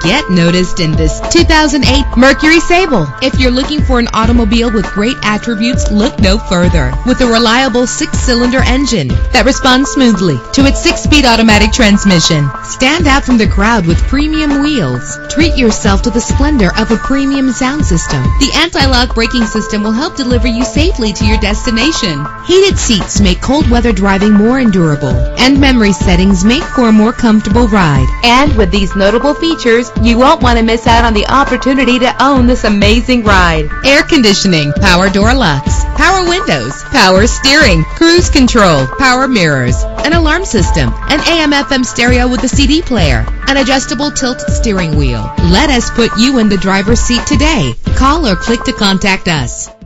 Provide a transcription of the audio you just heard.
Get noticed in this 2008 Mercury Sable. If you're looking for an automobile with great attributes, look no further. With a reliable 6-cylinder engine that responds smoothly to its 6-speed automatic transmission. Stand out from the crowd with premium wheels. Treat yourself to the splendor of a premium sound system. The anti-lock braking system will help deliver you safely to your destination. Heated seats make cold weather driving more endurable, and memory settings make for a more comfortable ride. And with these notable features, you won't want to miss out on the opportunity to own this amazing ride. Air conditioning, power door locks, power windows, power steering, cruise control, power mirrors, an alarm system, an AM/FM stereo with a CD player, an adjustable tilt steering wheel. Let us put you in the driver's seat today. Call or click to contact us.